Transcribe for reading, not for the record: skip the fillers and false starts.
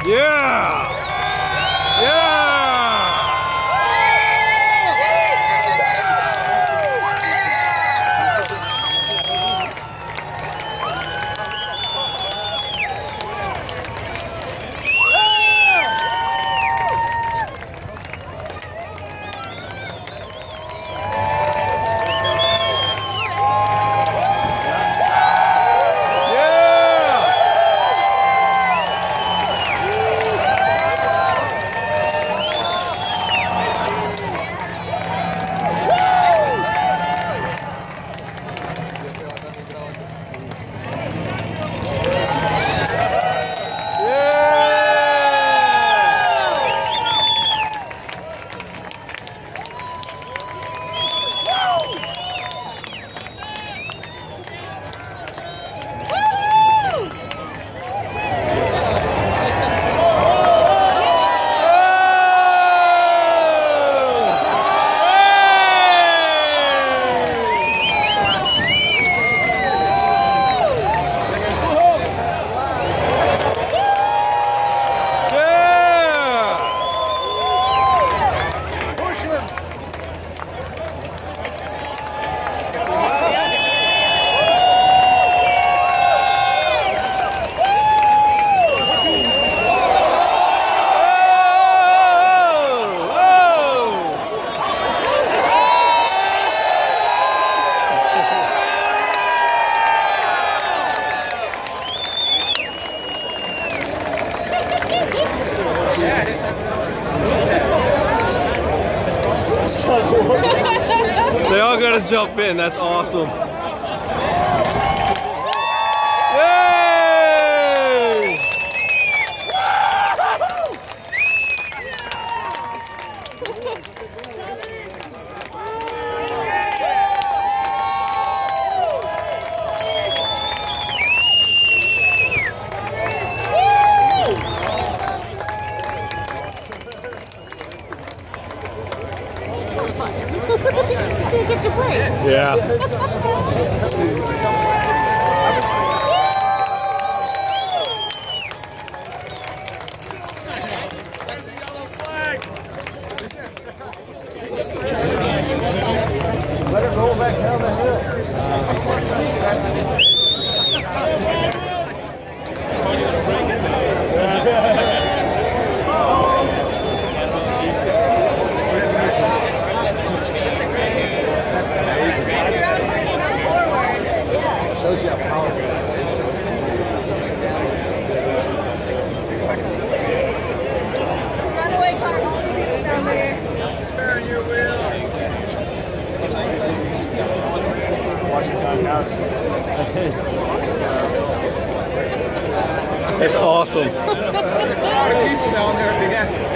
Yeah! Yeah! They all gotta jump in, that's awesome. Yay! Just get your break. Yeah. Let it roll back down the hill. That's amazing. Forward. Yeah. Shows you how powerful that is. Runaway car, all the people down there. Turn your wheel. Watch your time now. It's awesome. There's a lot of people down there.